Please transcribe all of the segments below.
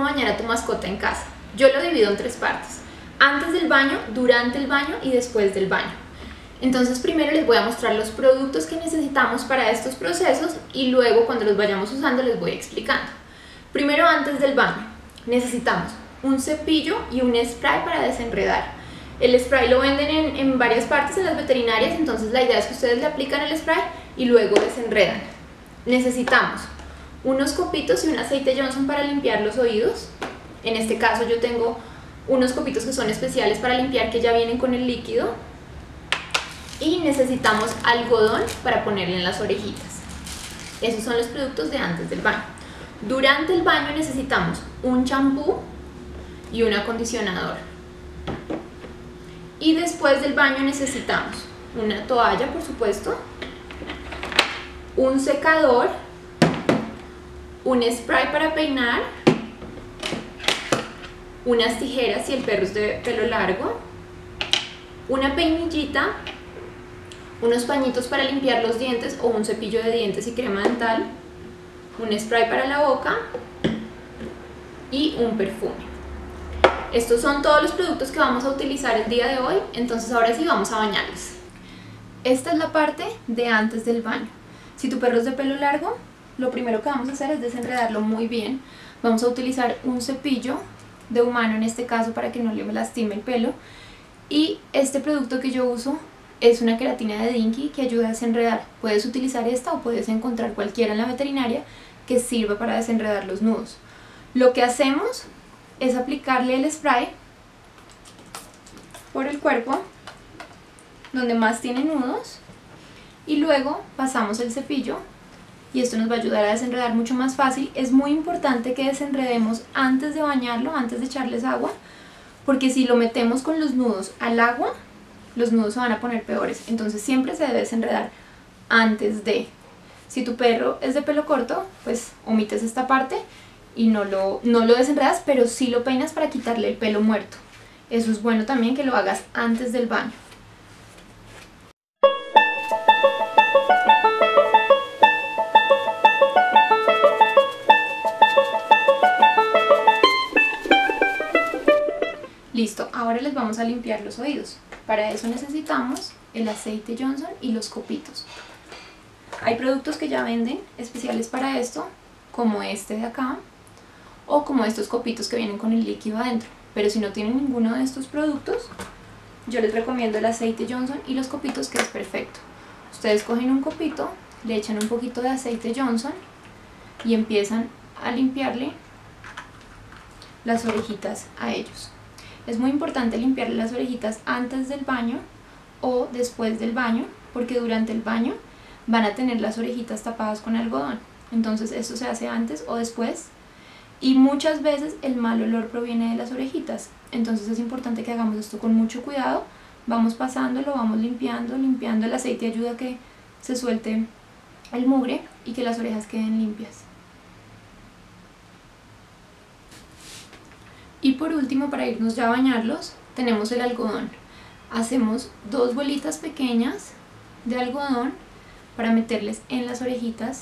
bañar a tu mascota en casa. Yo lo divido en 3 partes: antes del baño, durante el baño y después del baño. Entonces primero les voy a mostrar los productos que necesitamos para estos procesos y luego cuando los vayamos usando les voy explicando. Primero, antes del baño, necesitamos un cepillo y un spray para desenredar. El spray lo venden en varias partes en las veterinarias, entonces la idea es que ustedes le aplican el spray y luego desenredan. Necesitamos unos copitos y un aceite Johnson para limpiar los oídos. En este caso yo tengo unos copitos que son especiales para limpiar, que ya vienen con el líquido. Y necesitamos algodón para ponerle en las orejitas. Esos son los productos de antes del baño. Durante el baño necesitamos un champú y un acondicionador. Y después del baño necesitamos una toalla, por supuesto, un secador, un spray para peinar, unas tijeras si el perro es de pelo largo, una peinillita, unos pañitos para limpiar los dientes o un cepillo de dientes y crema dental, un spray para la boca y un perfume. Estos son todos los productos que vamos a utilizar el día de hoy, entonces ahora sí vamos a bañarlos. Esta es la parte de antes del baño. Si tu perro es de pelo largo, lo primero que vamos a hacer es desenredarlo muy bien. Vamos a utilizar un cepillo de humano en este caso para que no le lastime el pelo, y este producto que yo uso es una queratina de Dinky que ayuda a desenredar. Puedes utilizar esta o puedes encontrar cualquiera en la veterinaria que sirva para desenredar los nudos. Lo que hacemos es aplicarle el spray por el cuerpo donde más tiene nudos y luego pasamos el cepillo y esto nos va a ayudar a desenredar mucho más fácil. Es muy importante que desenredemos antes de bañarlo, antes de echarles agua, porque si lo metemos con los nudos al agua, los nudos se van a poner peores. Entonces siempre se debe desenredar antes de. Si tu perro es de pelo corto, pues omites esta parte y no lo desenredas, pero sí lo peinas para quitarle el pelo muerto. Eso es bueno también que lo hagas antes del baño. Listo, ahora les vamos a limpiar los oídos. Para eso necesitamos el aceite Johnson y los copitos. Hay productos que ya venden especiales para esto, como este de acá, o como estos copitos que vienen con el líquido adentro. Pero si no tienen ninguno de estos productos, yo les recomiendo el aceite Johnson y los copitos, que es perfecto. Ustedes cogen un copito, le echan un poquito de aceite Johnson y empiezan a limpiarle las orejitas a ellos. Es muy importante limpiarle las orejitas antes del baño o después del baño, porque durante el baño van a tener las orejitas tapadas con algodón. Entonces esto se hace antes o después, y muchas veces el mal olor proviene de las orejitas. Entonces es importante que hagamos esto con mucho cuidado. Vamos pasándolo, vamos limpiando. El aceite ayuda a que se suelte el mugre y que las orejas queden limpias. Y por último, para irnos ya a bañarlos, tenemos el algodón. Hacemos 2 bolitas pequeñas de algodón para meterles en las orejitas,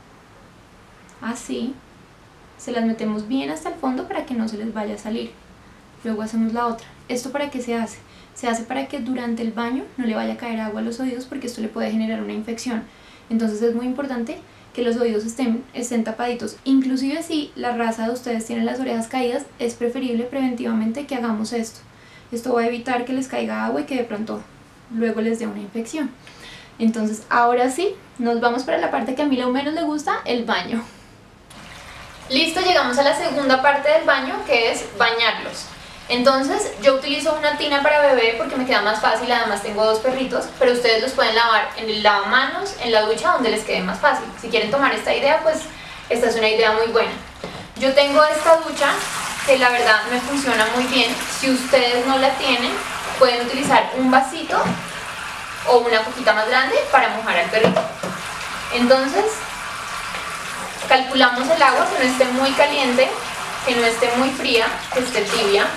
así. Se las metemos bien hasta el fondo para que no se les vaya a salir. Luego hacemos la otra. ¿Esto para qué se hace? Se hace para que durante el baño no le vaya a caer agua a los oídos, porque esto le puede generar una infección. Entonces es muy importante que los oídos estén tapaditos. Inclusive si la raza de ustedes tiene las orejas caídas, es preferible preventivamente que hagamos esto. Esto va a evitar que les caiga agua y que de pronto luego les dé una infección. Entonces ahora sí, nos vamos para la parte que a mí lo menos le gusta, el baño. Listo, llegamos a la segunda parte del baño, que es bañarlos. Entonces yo utilizo una tina para bebé porque me queda más fácil, además tengo 2 perritos, pero ustedes los pueden lavar en el lavamanos, en la ducha, donde les quede más fácil. Si quieren tomar esta idea, pues esta es una idea muy buena. Yo tengo esta ducha que la verdad me funciona muy bien. Si ustedes no la tienen, pueden utilizar un vasito o una coquita más grande para mojar al perrito. Entonces calculamos el agua, que no esté muy caliente, que no esté muy fría, que esté tibia.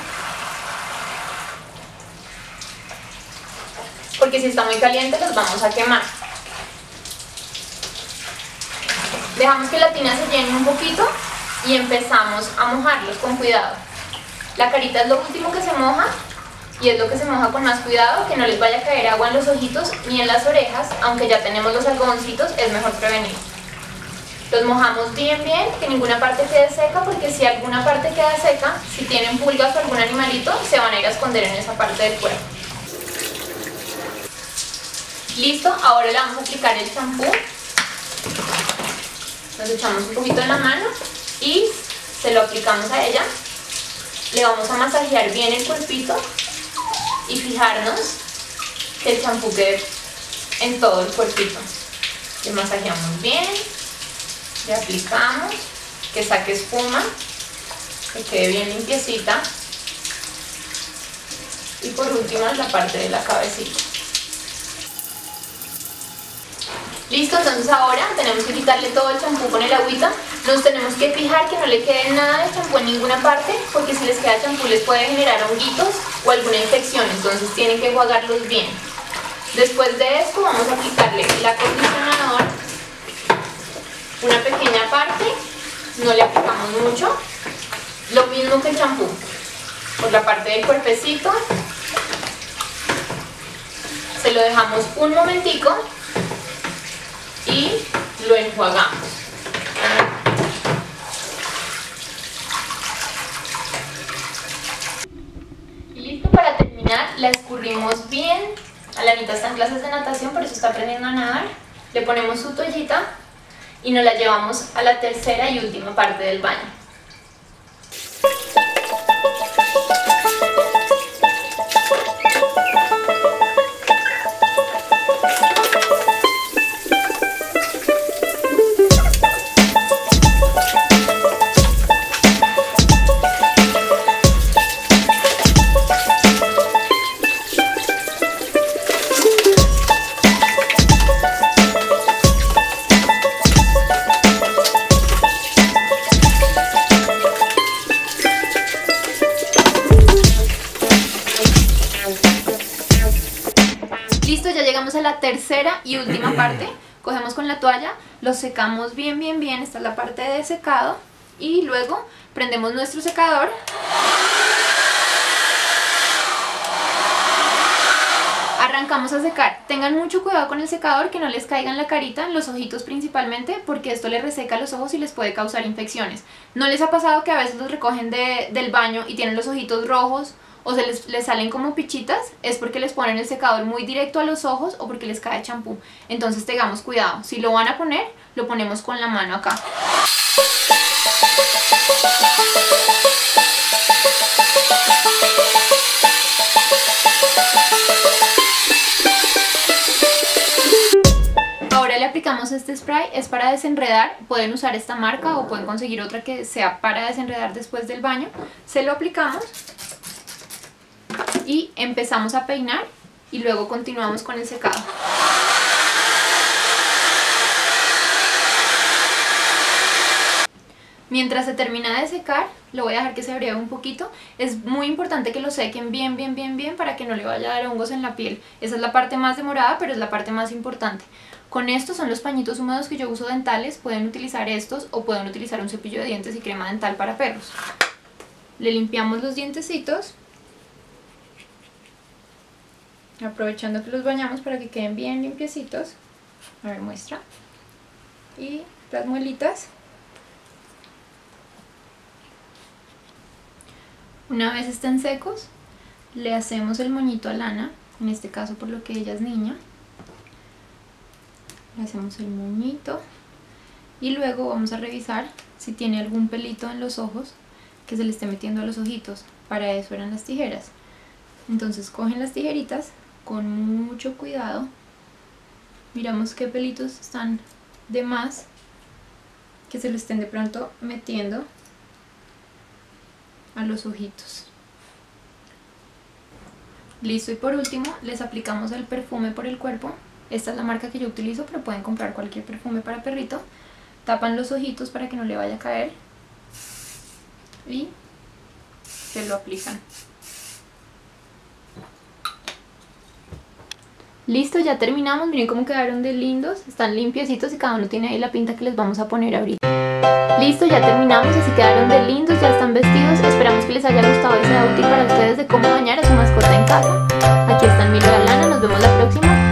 Porque si está muy caliente los vamos a quemar. Dejamos que la tina se llene un poquito y empezamos a mojarlos con cuidado. La carita es lo último que se moja y es lo que se moja con más cuidado, que no les vaya a caer agua en los ojitos ni en las orejas, aunque ya tenemos los algodoncitos, es mejor prevenir. Los mojamos bien, que ninguna parte quede seca, porque si alguna parte queda seca, si tienen pulgas o algún animalito, se van a ir a esconder en esa parte del cuerpo. Listo, ahora le vamos a aplicar el champú. Nos echamos un poquito en la mano y se lo aplicamos a ella. Le vamos a masajear bien el cuerpito y fijarnos que el champú quede en todo el cuerpito. Le masajeamos bien, le aplicamos, que saque espuma, que quede bien limpiecita. Y por último la parte de la cabecita. Listo, entonces ahora tenemos que quitarle todo el champú con el agüita. Nos tenemos que fijar que no le quede nada de champú en ninguna parte, porque si les queda champú les puede generar honguitos o alguna infección, entonces tienen que enjuagarlos bien. Después de esto vamos a aplicarle el acondicionador, una pequeña parte, no le aplicamos mucho, lo mismo que el champú, por la parte del cuerpecito, se lo dejamos un momentico y lo enjuagamos. Y listo, para terminar la escurrimos bien. Alanita está en clases de natación, por eso está aprendiendo a nadar. Le ponemos su toallita y nos la llevamos a la tercera y última parte del baño. Listo, ya llegamos a la tercera y última parte. Cogemos con la toalla, lo secamos bien, esta es la parte de secado, y luego prendemos nuestro secador. Arrancamos a secar. Tengan mucho cuidado con el secador, que no les caiga en la carita, en los ojitos principalmente, porque esto les reseca los ojos y les puede causar infecciones. ¿No les ha pasado que a veces los recogen del baño y tienen los ojitos rojos o les salen como pichitas? Es porque les ponen el secador muy directo a los ojos o porque les cae champú. Entonces tengamos cuidado. Si lo van a poner, lo ponemos con la mano acá. Ahora le aplicamos este spray, es para desenredar. Pueden usar esta marca o pueden conseguir otra que sea para desenredar después del baño. Se lo aplicamos y empezamos a peinar y luego continuamos con el secado. Mientras se termina de secar, lo voy a dejar que se abreve un poquito. Es muy importante que lo sequen bien para que no le vaya a dar hongos en la piel. Esa es la parte más demorada, pero es la parte más importante. Con estos son los pañitos húmedos que yo uso dentales. Pueden utilizar estos o pueden utilizar un cepillo de dientes y crema dental para perros. Le limpiamos los dientecitos, aprovechando que los bañamos para que queden bien limpiecitos. A ver, muestra. Y las muelitas. Una vez estén secos, le hacemos el moñito a Lana, en este caso por lo que ella es niña. Le hacemos el moñito y luego vamos a revisar si tiene algún pelito en los ojos que se le esté metiendo a los ojitos. Para eso eran las tijeras. Entonces cogen las tijeritas con mucho cuidado, miramos qué pelitos están de más, que se le estén de pronto metiendo a los ojitos. Listo, y por último les aplicamos el perfume por el cuerpo. Esta es la marca que yo utilizo, pero pueden comprar cualquier perfume para perrito. Tapan los ojitos para que no le vaya a caer y se lo aplican. Listo, ya terminamos. Miren cómo quedaron de lindos, están limpiecitos y cada uno tiene ahí la pinta que les vamos a poner ahorita. Listo, ya terminamos, así quedaron de lindos, ya están vestidos. Esperamos que les haya gustado y sea útil para ustedes de cómo bañar a su mascota en casa. Aquí están Milo y Alana, nos vemos la próxima.